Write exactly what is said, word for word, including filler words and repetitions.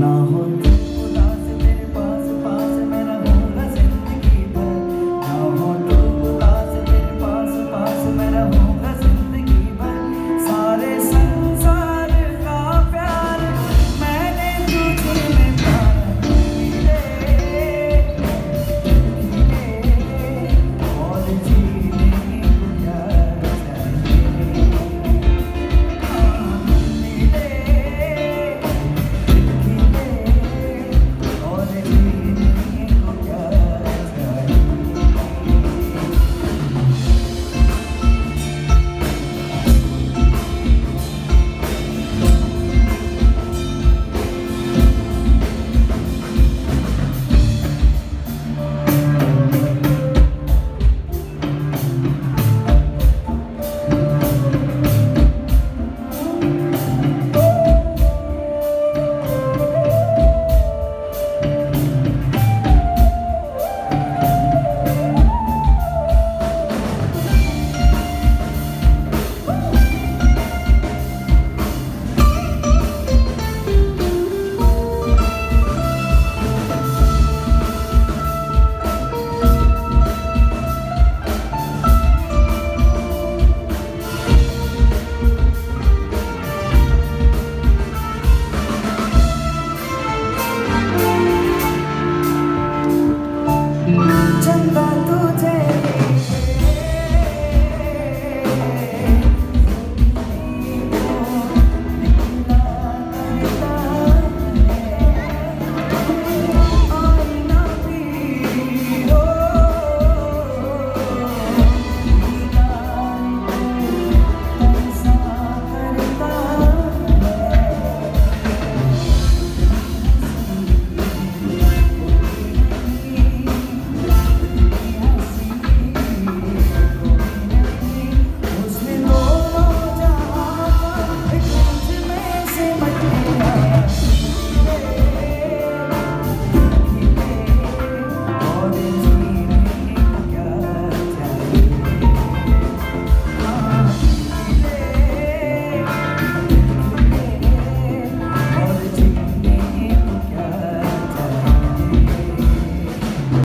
ना हो तू उदास तेरे पास पास मैं रहूंगा जिंदगी भर, ना हो तू उदास तेरे पास पास मैं रहूंगा जिंदगी भर। सारे संसार का प्यार मैंने तुझे में पाया, जीने और जीने को क्या चाहिए, और जीने को क्या चाहिए। चंदा